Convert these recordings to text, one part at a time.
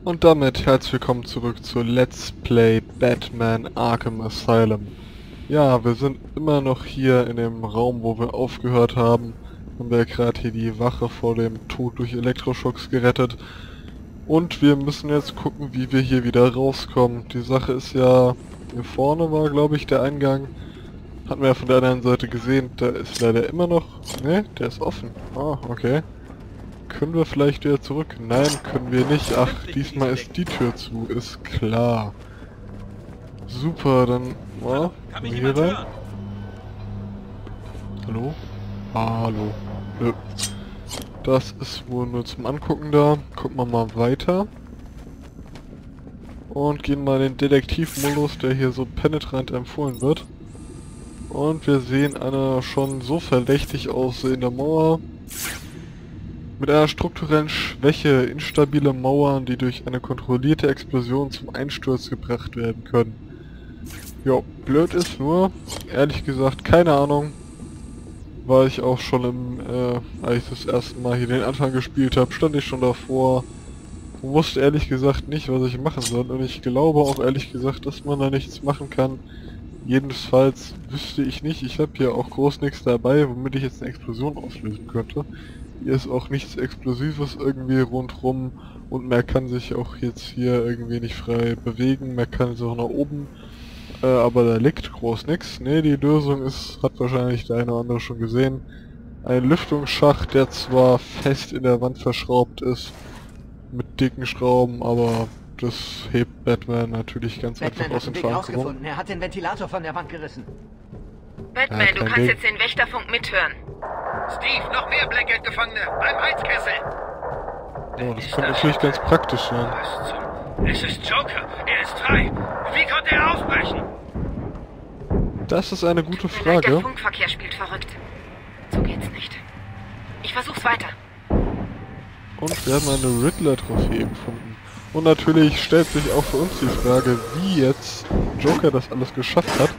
Und damit herzlich willkommen zurück zu Let's Play Batman Arkham Asylum. Ja, wir sind immer noch hier in dem Raum, wo wir aufgehört haben. Haben wir gerade hier die Wache vor dem Tod durch Elektroschocks gerettet. Und wir müssen jetzt gucken, wie wir hier wieder rauskommen. Die Sache ist ja, hier vorne war glaube ich der Eingang. Hatten wir ja von der anderen Seite gesehen, da ist leider immer noch... Ne, der ist offen. Ah, okay. Können wir vielleicht wieder zurück? Nein, können wir nicht. Ach, diesmal ist die Tür zu, ist klar. Super, dann... Oh, hier rein? Hallo? Hallo. Nö. Das ist wohl nur zum Angucken da. Gucken wir mal weiter. Und gehen mal in den Detektivmodus, der hier so penetrant empfohlen wird. Und wir sehen eine schon so verdächtig aussehende Mauer. Mit einer strukturellen Schwäche, instabile Mauern, die durch eine kontrollierte Explosion zum Einsturz gebracht werden können. Jo, blöd ist nur, ehrlich gesagt, keine Ahnung, war ich auch schon als ich das erste Mal hier den Anfang gespielt habe, stand ich schon davor und wusste ehrlich gesagt nicht, was ich machen soll. Und ich glaube auch ehrlich gesagt, dass man da nichts machen kann. Jedenfalls wüsste ich nicht, ich habe hier auch groß nichts dabei, womit ich jetzt eine Explosion auslösen könnte. Hier ist auch nichts Explosives irgendwie rundrum und man kann sich auch jetzt hier irgendwie nicht frei bewegen, man kann sich auch nach oben, aber da liegt groß nichts. Ne, die Lösung ist, hat wahrscheinlich der eine oder andere schon gesehen, ein Lüftungsschacht, der zwar fest in der Wand verschraubt ist, mit dicken Schrauben, aber das hebt Batman natürlich ganz einfach aus den Verantwortung. Er hat den Ventilator von der Wand gerissen. Batman, ja, du kannst jetzt den Wächterfunk mithören. Steve, noch mehr Blackgate-Gefangene beim Heizkessel. Oh, das könnte natürlich ganz praktisch sein. Was zum... Es ist Joker. Er ist frei. Wie konnte er aufbrechen? Das ist eine gute Der Frage. Funkverkehr spielt verrückt. So geht's nicht. Ich versuch's weiter. Und wir haben eine Riddler-Trophäe gefunden. Und natürlich stellt sich auch für uns die Frage, wie jetzt Joker das alles geschafft hat.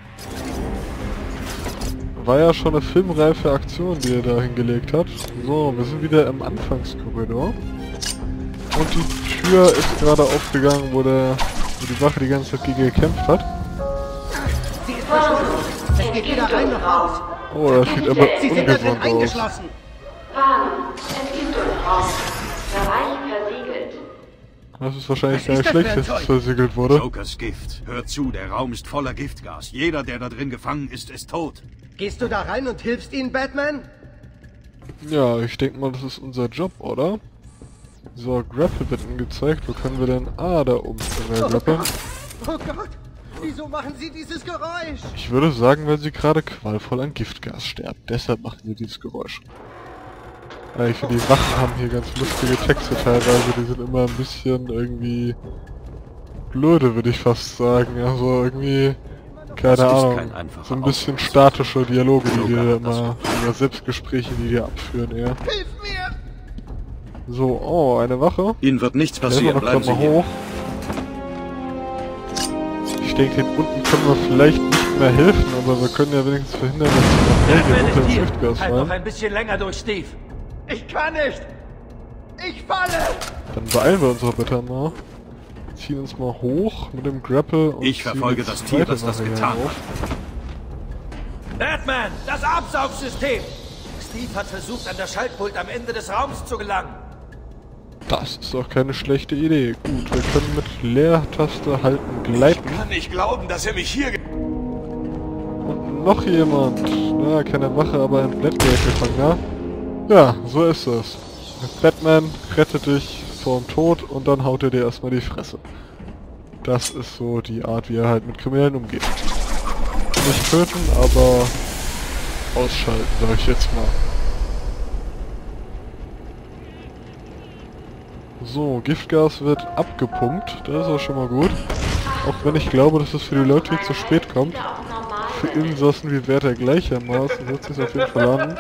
War ja schon eine filmreife Aktion, die er da hingelegt hat. So, wir sind wieder im Anfangskorridor. Und die Tür ist gerade aufgegangen, wo die Wache die ganze Zeit gegen gekämpft hat. Sie ist verschlossen. Es geht weder rein noch raus. Oh, das sieht aber Sie sind da drin ungesund aus. eingeschlossen. Warnung, Entgiftungsraum. Bereich versiegelt. Das ist wahrscheinlich Was der ist das für ein schlechteste, Zeug? das versiegelt wurde. Jokers Gift. Hört zu, der Raum ist voller Giftgas. Jeder, der da drin gefangen ist, ist tot. Gehst du da rein und hilfst ihnen, Batman? Ja, ich denke mal, das ist unser Job, oder? So, Grapple wird angezeigt. Wo können wir denn... Ah, da oben können wir grappeln. Oh Gott! Wieso machen sie dieses Geräusch? Ich würde sagen, weil sie gerade qualvoll an Giftgas sterbt. Deshalb machen sie dieses Geräusch. Ja, ich finde, die Wachen haben hier ganz lustige Texte teilweise. Die sind immer ein bisschen irgendwie... blöde, würde ich fast sagen. Also irgendwie... Keine Das ist Ahnung. kein einfacher So ein bisschen Auftrag. statische Dialoge, die Joker dir hat das immer... oder Selbstgespräche, die dir abführen, eher. Hilf mir! So, oh, eine Wache. Ihnen wird nichts Helfen wir passieren. noch Bleiben grad Sie mal hier. hoch. Ich denke, den unten können wir vielleicht nicht mehr helfen, aber wir können ja wenigstens verhindern, dass sie noch mehr hier unter ins Giftgas Halt noch fallen. ein bisschen länger durch, Steve. Ich kann nicht! Ich falle! Dann beeilen wir uns doch bitte mal. Ziehen uns mal hoch mit dem Grapple und Ich verfolge ziehen die das Tier, zweite das das Wache hier getan rauf. Batman, das Absaugsystem! Steve hat versucht, an das Schaltpult am Ende des Raums zu gelangen. Das ist doch keine schlechte Idee. Gut, wir können mit Leertaste halten gleiten. Ich kann nicht glauben, dass er mich hier... Und noch jemand. Na, keine Wache, aber ein Blackgate-Gefangener. Ja, so ist es. Batman rettet dich vorm Tod und dann haut er dir erstmal die Fresse. Das ist so die Art, wie er halt mit Kriminellen umgeht. Nicht töten, aber ausschalten, sag ich jetzt mal. So, Giftgas wird abgepumpt. Das ist auch schon mal gut. Auch wenn ich glaube, dass es für die Leute, die zu spät kommt. Für Insassen wie Wärter gleichermaßen wird es auf jeden Fall landen.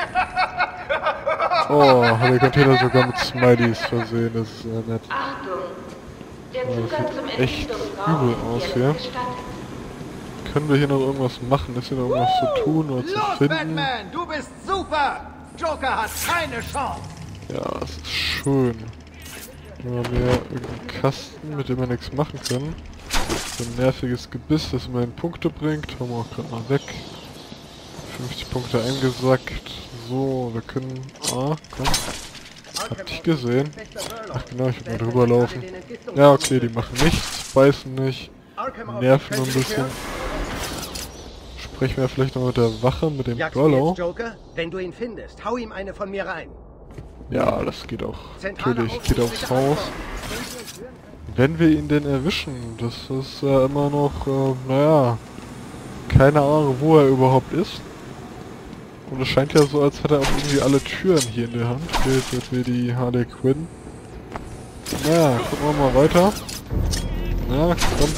Oh, hat der Container sogar mit Smileys versehen. Das ist sehr nett. Achtung! Der Ja, Zugang das zum sieht echt Entgiftungsraum übel ist aus jetzt hier. gestattet. Können wir hier noch irgendwas machen? Ist hier noch irgendwas zu tun oder zu Los, finden? Batman! Du bist super! Joker hat keine Chance! Ja, das ist schön. Haben wir mehr irgendeinen Kasten, mit dem wir nichts machen können. So ein nerviges Gebiss, das immerhin Punkte bringt. Haben wir auch gerade mal weg. 50 Punkte eingesackt. So, wir können... Ah, komm. Hab dich gesehen. Ach genau, ich will mal drüber laufen. Ja, okay, die machen nichts, beißen nicht, nerven nur ein bisschen. Sprechen wir vielleicht noch mit der Wache, mit dem Brawler. Joker, wenn du ihn findest, hau ihm eine von mir rein. Ja, das geht auch. Natürlich, geht aufs Haus. Wenn wir ihn denn erwischen, das ist ja immer noch, naja, keine Ahnung, wo er überhaupt ist. Und es scheint ja so, als hätte er auch irgendwie alle Türen hier in der Hand. Hier ist jetzt wie die Harley Quinn. Naja, gucken wir mal weiter. Na, komm.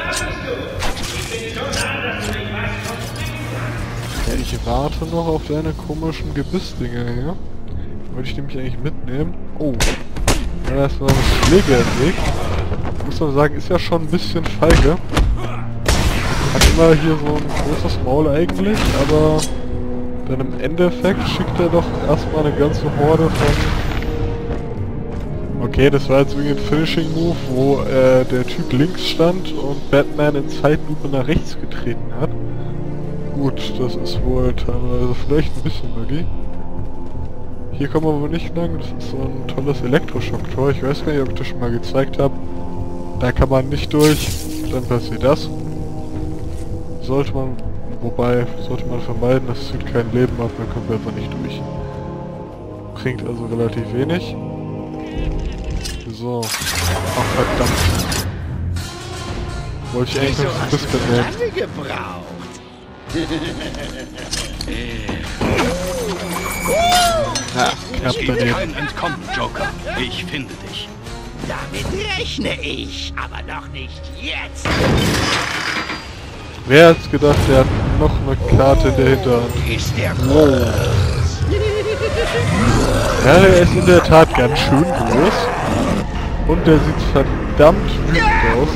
Ja, ich warte noch auf deine komischen Gebissdinger hier. Wollte ich nämlich eigentlich mitnehmen. Oh. Ja, da ist mal eine Schläge entdeckt. Muss man sagen, ist ja schon ein bisschen feige. Hat immer hier so ein großes Maul eigentlich, aber... Dann im Endeffekt schickt er doch erstmal eine ganze Horde von... Okay, das war jetzt irgendwie ein Finishing Move, wo der Typ links stand und Batman in Zeitlupe nach rechts getreten hat. Gut, das ist wohl teilweise vielleicht ein bisschen Magie. Hier kommen wir aber nicht lang, das ist so ein tolles Elektroschocktor. Ich weiß gar nicht, ob ich das schon mal gezeigt habe. Da kann man nicht durch, dann passiert das. Sollte man vermeiden, das zieht kein Leben ab, dann kommt einfach nicht durch. Bringt also relativ wenig. So. Ach verdammt. Wollte ich eigentlich noch ein bisschen nehmen. Ja, knapp daneben. Kein Entkommen, Joker. Ich finde dich. Damit rechne ich, aber noch nicht jetzt. Wer hat's gedacht, der hat noch eine Karte in der Hinterhand. Wow. Ja, der ist in der Tat ganz schön groß. Und der sieht verdammt wütend aus.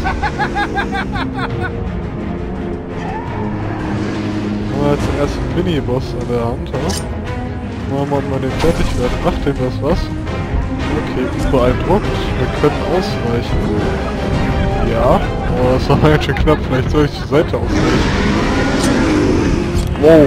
Haben wir jetzt den ersten Mini-Boss an der Hand, oder? Machen wir mal den fertig werden. Macht dem das was? Okay, beeindruckt. Wir können ausweichen. Ja. Oh, das war ganz schön knapp. Vielleicht soll ich zur Seite ausweichen. Wow.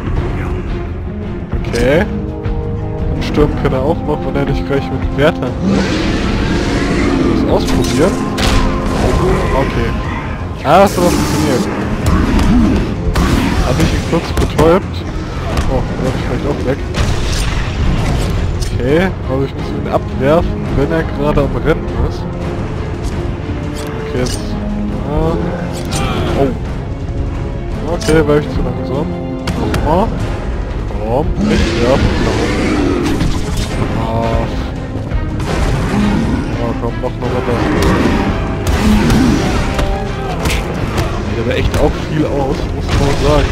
Okay. Und stürmen kann er auch noch, wenn er nicht gleich mit Wärtern wird. Das ausprobieren. Okay. Ah, das hat funktioniert. Habe ich ihn kurz betäubt. Oh, da bin ich vielleicht auch weg. Okay, aber ich muss ihn abwerfen, wenn er gerade am Rennen ist. Okay, jetzt... oh. Okay, war ich zu langsam. Nochmal. Komm, nicht werfen. Ah. Oh, komm, mach noch weiter. Der war echt auch viel aus, muss man sagen.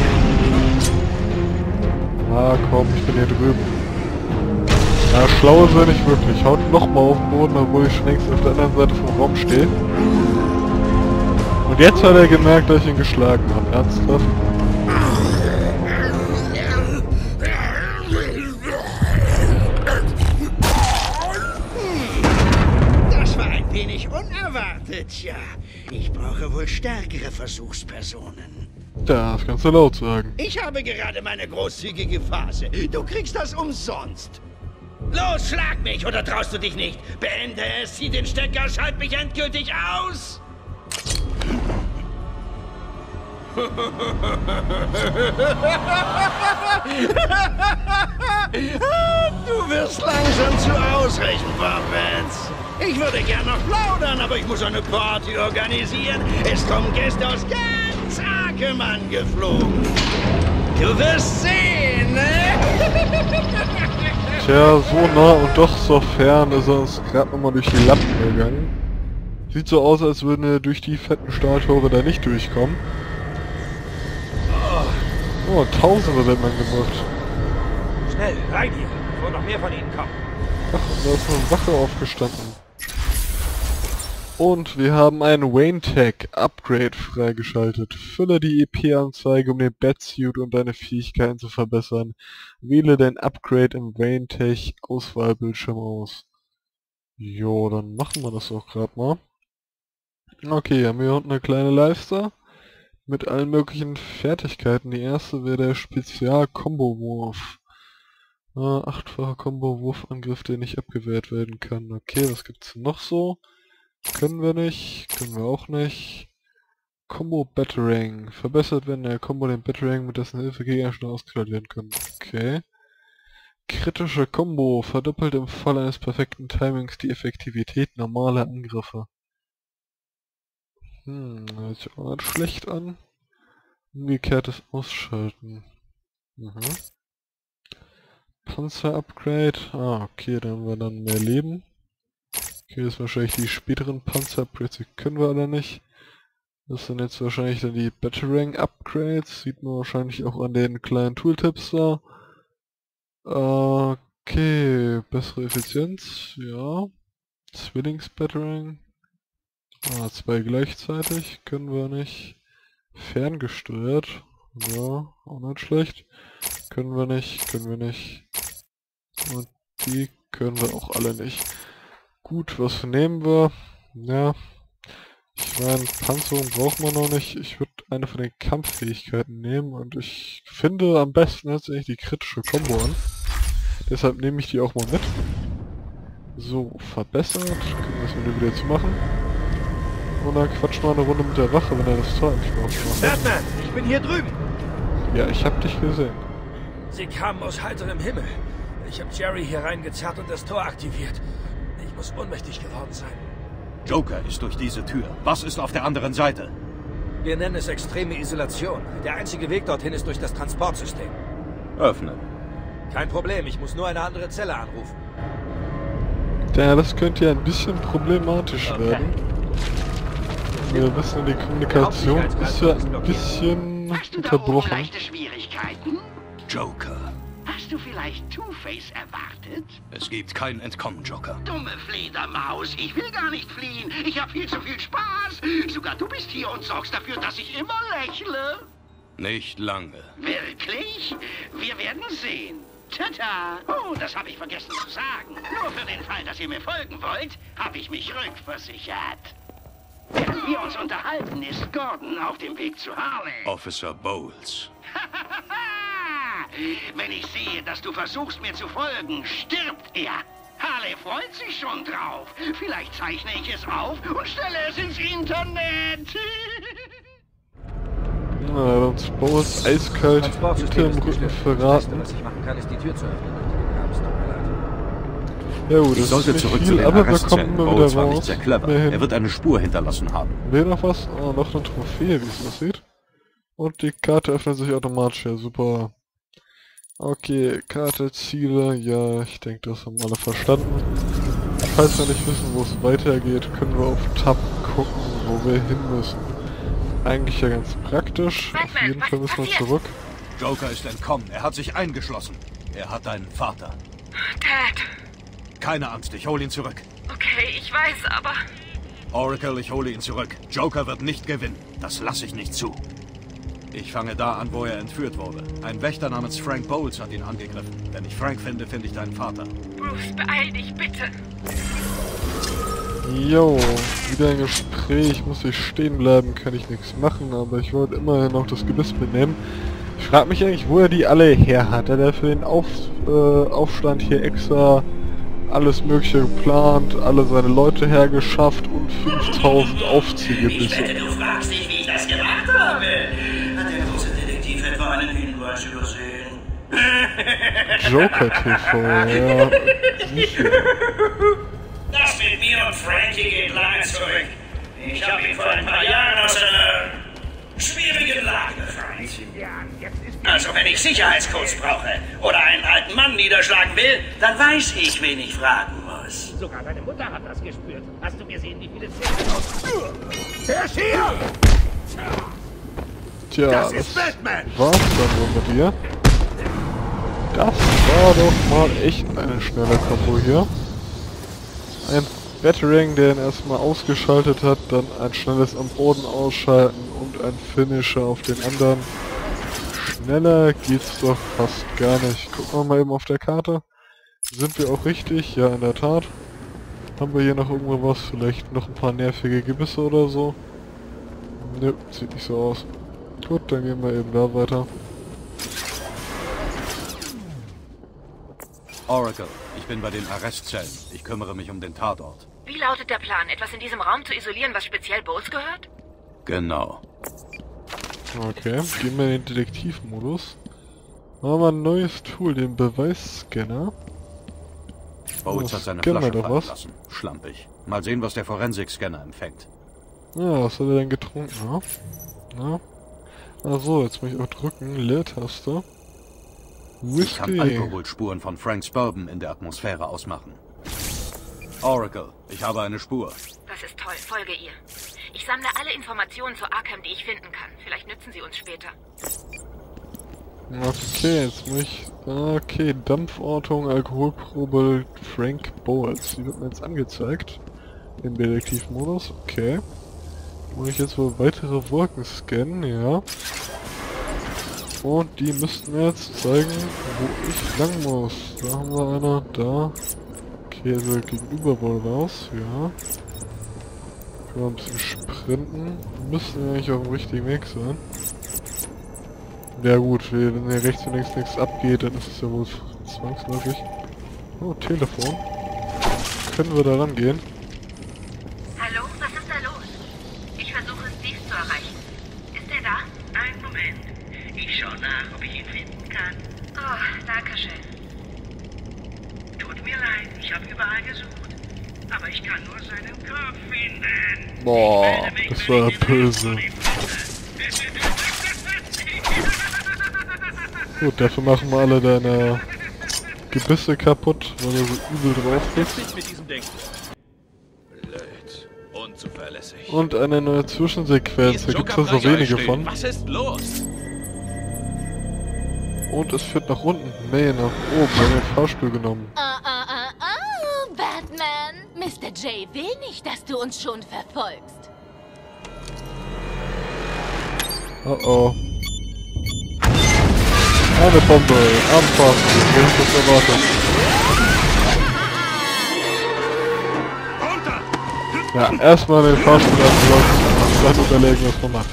Ah, komm, ich bin hier drüben. Ja, schlau ist er nicht wirklich. Haut nochmal auf den Boden, obwohl ich schon längst auf der anderen Seite vom Raum stehe. Und jetzt hat er gemerkt, dass ich ihn geschlagen habe. Ernsthaft? Das war ein wenig unerwartet, ja. Ich brauche wohl stärkere Versuchspersonen. Das kannst du laut sagen. Ich habe gerade meine großzügige Phase. Du kriegst das umsonst. Los, schlag mich, oder traust du dich nicht? Beende es, zieh den Stecker, schalt mich endgültig aus! Du wirst langsam zu ausrechenbar, Vance. Ich würde gern noch plaudern, aber ich muss eine Party organisieren. Es kommen Gäste aus ganz Arkham angeflogen. Du wirst sehen, ne? Tja, so nah und doch so fern ist er uns gerade nochmal durch die Lappen gegangen. Sieht so aus, als würden wir durch die fetten Stahltore da nicht durchkommen. Oh, Tausende wird man gemacht. Schnell, rein hier, bevor noch mehr von ihnen kommen. Ach, und da ist eine Wache aufgestanden. Und wir haben ein Wayne-Tech Upgrade freigeschaltet. Fülle die EP-Anzeige, um den Batsuit und deine Fähigkeiten zu verbessern. Wähle dein Upgrade im Wayne-Tech Auswahlbildschirm aus. Jo, dann machen wir das auch gerade mal. Okay, haben wir hier unten eine kleine Leiste mit allen möglichen Fertigkeiten. Die erste wäre der Spezial-Combo-Wurf. 8-facher Combo-Wurfangriff, der nicht abgewehrt werden kann. Okay, was gibt's noch so? Können wir nicht, können wir auch nicht. Combo Batarang. Verbessert, wenn der Combo den Batarang mit dessen Hilfe Gegner schnell ausgeschaltet werden kann. Okay. Kritische Combo. Verdoppelt im Fall eines perfekten Timings die Effektivität normaler Angriffe. Hört sich auch nicht schlecht an. Umgekehrtes Ausschalten. Panzer-Upgrade. Okay, dann haben wir dann mehr Leben. Okay, das ist wahrscheinlich die späteren Panzer-Upgrades, die können wir alle nicht. Das sind jetzt wahrscheinlich dann die Batarang-Upgrades. Sieht man wahrscheinlich auch an den kleinen Tooltips da. Okay, bessere Effizienz, ja. Zwillings-Batarang. 2 gleichzeitig, können wir nicht. Ferngesteuert, ja, auch nicht schlecht. Können wir nicht. Und die können wir auch alle nicht. Gut, was nehmen wir? Ja, ich meine, Panzerung braucht man noch nicht. Ich würde eine von den Kampffähigkeiten nehmen und ich finde am besten jetzt eigentlich die kritische Combo an. Deshalb nehme ich die auch mal mit. So, verbessert. Können wir das wieder jetzt machen. Und dann quatschen wir eine Runde mit der Wache, wenn er das Tor eigentlich macht. Batman, ich bin hier drüben. Ja, ich hab dich gesehen. Sie kamen aus heiterem Himmel. Ich habe Jerry hier reingezerrt und das Tor aktiviert. Ich muss ohnmächtig geworden sein. Joker ist durch diese Tür. Was ist auf der anderen Seite? Wir nennen es extreme Isolation. Der einzige Weg dorthin ist durch das Transportsystem. Öffnen. Kein Problem, ich muss nur eine andere Zelle anrufen. Ja, das könnte ja ein bisschen problematisch werden. Wir wissen, die Kommunikation ist ja ein bisschen Hast du da oben unterbrochen. leichte Schwierigkeiten? Joker. Hast du vielleicht Two-Face erwartet? Es gibt kein Entkommen, Joker. Dumme Fledermaus, ich will gar nicht fliehen. Ich habe viel zu viel Spaß. Sogar du bist hier und sorgst dafür, dass ich immer lächle. Nicht lange. Wirklich? Wir werden sehen. Tata! Oh, das habe ich vergessen zu sagen. Nur für den Fall, dass ihr mir folgen wollt, habe ich mich rückversichert. Während wir uns unterhalten, ist Gordon auf dem Weg zu Harley. Officer Bowles. Wenn ich sehe, dass du versuchst, mir zu folgen, stirbt er. Harley freut sich schon drauf. Vielleicht zeichne ich es auf und stelle es ins Internet. Na, uns Bowles eiskalt hinter dem Rücken verraten. Was ich machen kann, ist die Tür zu öffnen. Es tut mir leid. Ja gut, Ich das sollte ist zurück nicht zu viel, den aber wir kommen Arrestzellen. immer Bowles wieder war nicht raus. sehr clever. Immerhin. Er wird eine Spur hinterlassen haben. Will noch was? Oh, noch eine Trophäe, wie es aussieht. Und die Karte öffnet sich automatisch, ja super. Okay, Karte, Ziele, ja, ich denke, das haben alle verstanden. Falls wir nicht wissen, wo es weitergeht, können wir auf Tab gucken, wo wir hin müssen. Eigentlich ja ganz praktisch. Auf Batman, jeden was Fall müssen wir passiert? zurück. Joker ist entkommen. Er hat sich eingeschlossen. Er hat deinen Vater. Dad. Keine Angst, ich hole ihn zurück. Okay, ich weiß, aber... Oracle, ich hole ihn zurück. Joker wird nicht gewinnen. Das lasse ich nicht zu. Ich fange da an, wo er entführt wurde. Ein Wächter namens Frank Bowles hat ihn angegriffen. Wenn ich Frank finde, finde ich deinen Vater. Bruce, beeil dich, bitte. Jo, wieder ein Gespräch, muss ich stehen bleiben, kann ich nichts machen, aber ich wollte immerhin noch das Gebiss mitnehmen. Ich frage mich eigentlich, wo er die alle her hat. Hat er für den Aufstand hier extra alles mögliche geplant, alle seine Leute hergeschafft und 5000 Aufziegebisse. Du fragst dich, wie ich das gemacht habe. Hat der große Detektiv etwa einen Hinweis übersehen? Joker TV, ja, sicher. Das mit mir und Frankie geht lange zurück. Ich habe ihn vor ein paar Jahren aus einer schwierigen Lage befreit. Also wenn ich Sicherheitscodes brauche oder einen alten Mann niederschlagen will, dann weiß ich, wen ich fragen muss. Sogar deine Mutter hat das gespürt. Hast du gesehen, wie viele Zähne aus... Er ist hier! Tja, Das ist Batman! war's dann wohl mit dir. Das war doch mal echt eine schnelle Kombo hier. Ein Batarang, der ihn erstmal ausgeschaltet hat, dann ein schnelles am Boden ausschalten und ein Finisher auf den anderen. Schneller geht's doch fast gar nicht. Gucken wir mal eben auf der Karte. Sind wir auch richtig? Ja, in der Tat. Haben wir hier noch irgendwo was? Vielleicht noch ein paar nervige Gebisse oder so? Nö, sieht nicht so aus. Gut, dann gehen wir eben da weiter. Oracle, ich bin bei den Arrestzellen. Ich kümmere mich um den Tatort. Wie lautet der Plan? Etwas in diesem Raum zu isolieren, was speziell Bowles gehört? Genau. Okay, gehen wir in den Detektivmodus. Haben wir ein neues Tool, den Beweisscanner. Bowles hat seine Scanner Flasche oder fallen was? lassen. Schlampig. Mal sehen, was der Forensik-Scanner empfängt. Ja, was hat er denn getrunken, ne? Na? Achso, jetzt muss ich auch drücken. Leertaste. Ich kann Whisky. Alkoholspuren von Franks Bourbon in der Atmosphäre ausmachen. Oracle, ich habe eine Spur. Das ist toll. Folge ihr. Ich sammle alle Informationen zu Arkham, die ich finden kann. Vielleicht nützen sie uns später. Okay, jetzt muss ich... Okay, Dampfortung, Alkoholprobe, Frank Bowles. Die wird mir jetzt angezeigt. Im Detektivmodus, okay. Muss ich jetzt wohl weitere Wolken scannen, ja. Und die müssten mir jetzt zeigen, wo ich lang muss. Da haben wir einer, da. Okay, also gegenüber wohl raus, ja. Können wir ein bisschen sprinten. Müssten wir eigentlich auf dem richtigen Weg sein. Ja gut, wenn hier rechts und links nichts abgeht, dann ist es ja wohl zwangsläufig. Oh, Telefon. Können wir da rangehen? Hallo, was ist da los? Ich versuche Steve zu erreichen. Ist er da? Einen Moment. Ich schaue nach, ob ich ihn finden kann. Oh, danke schön. Tut mir leid, ich habe überall gesucht. Aber ich kann nur seinen Kopf finden. Boah, das war böse. Gut, dafür machen wir alle deine Gebisse kaputt, weil du so übel drauf bist. Nicht mit diesem Ding. Blöd. Unzuverlässig. Und eine neue Zwischensequenz, da gibt es so wenige von. Was ist los? Und es führt nach unten. Nee, nach oben, wir haben den Fahrstuhl genommen. Batman! Mr. J will nicht, dass du uns schon verfolgst. Oh oh. Eine Bombe, am Fahrstuhl, wir haben das erwartet. Ja, erstmal den Fahrstuhl abgelaufen, dann überlegen, was man macht.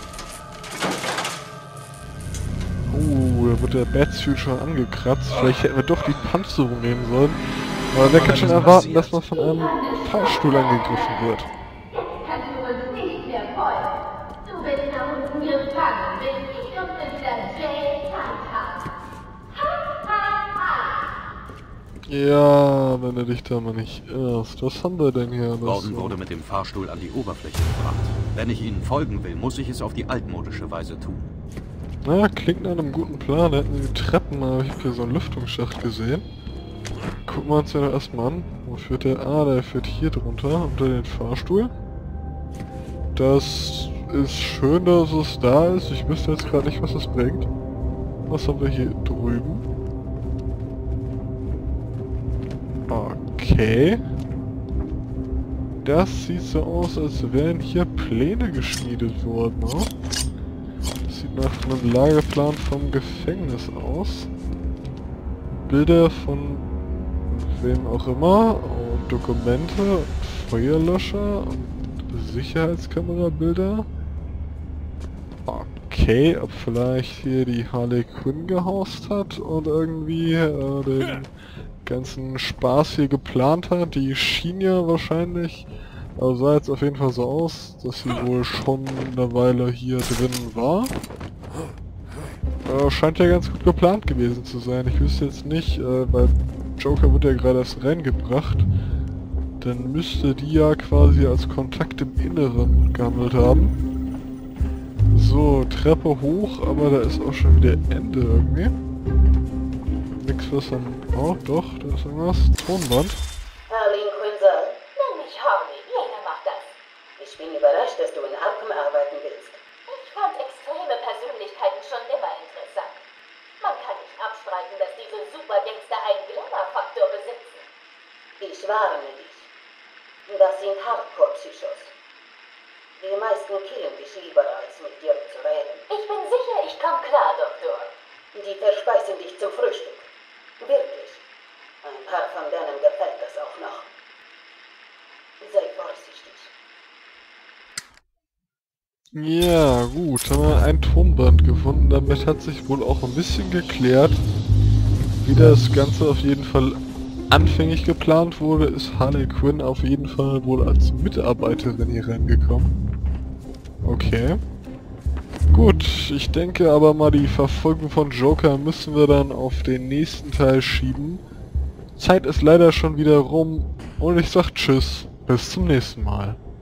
Da wird der Batsuit schon angekratzt. Vielleicht hätten wir doch die Panzerung nehmen sollen. Aber wer kann schon erwarten, dass man von einem Fahrstuhl angegriffen wird? Kannst du uns nicht mehr folgen. Du bist da unten gefangen, bis ich und Mr. J Zeit haben. Ha, ha, ha. Ja, wenn du dich da mal nicht irrst. Was haben wir denn hier? Gordon wurde mit dem Fahrstuhl an die Oberfläche gebracht. Wenn ich ihnen folgen will, muss ich es auf die altmodische Weise tun. Na, klingt nach einem guten Plan. Da hätten sie die Treppen, aber ich habe hier so einen Lüftungsschacht gesehen. Gucken wir uns den erstmal an. Wo führt der? Ah, der führt hier drunter, unter den Fahrstuhl. Das ist schön, dass es da ist. Ich wüsste jetzt gerade nicht, was es bringt. Was haben wir hier drüben? Okay. Das sieht so aus, als wären hier Pläne geschmiedet worden, ne? Das sieht nach einem Lageplan vom Gefängnis aus. Bilder von wem auch immer, und Dokumente, Feuerlöscher und Sicherheitskamerabilder. Okay, ob vielleicht hier die Harley Quinn gehaust hat und irgendwie den ganzen Spaß hier geplant hat. Die schien ja wahrscheinlich, also sah jetzt auf jeden Fall so aus, dass sie wohl schon eine Weile hier drin war. Scheint ja ganz gut geplant gewesen zu sein. Ich wüsste jetzt nicht, weil Joker wird ja gerade erst reingebracht. Dann müsste die ja quasi als Kontakt im Inneren gehandelt haben. So, Treppe hoch, aber da ist auch schon wieder Ende irgendwie. Nix was dann... Oh, doch, da ist irgendwas. Tonband. Harley Quinzel, nenn mich Harley, jeder macht das. Ich bin überrascht, dass du in Arkham arbeiten willst. Ich fand extreme Persönlichkeiten schon immer interessant. Man kann nicht abstreiten, dass diese Supergangster einen Glamour-Faktor besitzen. Ich warne dich. Das sind Hardcore-Psychos. Die meisten killen dich lieber, als mit dir zu reden. Ich bin sicher, ich komme klar, Doktor. Die verspeisen dich zum Frühstück. Wirklich. Ein paar von denen gefällt das auch noch. Sei vorsichtig. Ja, gut, haben wir ein Tonband gefunden. Damit hat sich wohl auch ein bisschen geklärt, wie das Ganze auf jeden Fall anfänglich geplant wurde. Ist Harley Quinn auf jeden Fall wohl als Mitarbeiterin hier reingekommen. Okay. Gut, ich denke aber mal, die Verfolgung von Joker müssen wir dann auf den nächsten Teil schieben. Zeit ist leider schon wieder rum und ich sag Tschüss, bis zum nächsten Mal.